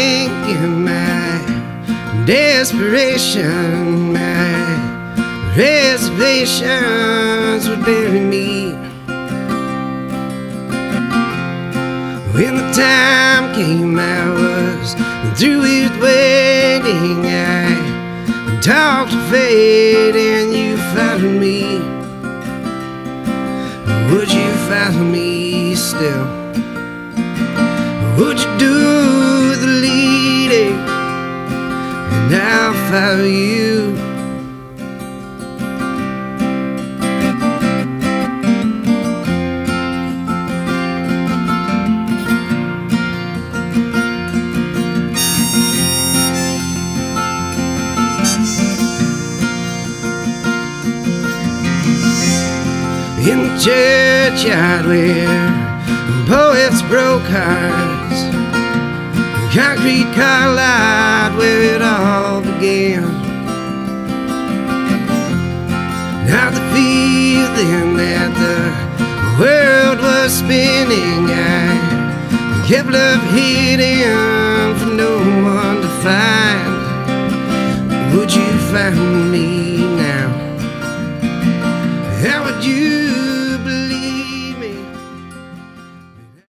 thinking my desperation, my reservations would bury me. When the time came, I was through with waiting. I talked to fate and you followed me. Would you follow me still? Would you do the leading and I'll follow you? In the churchyard where poets broke hearts, concrete car lot where it all began. Now the feeling that the world was spinning, I kept love hidden from no one.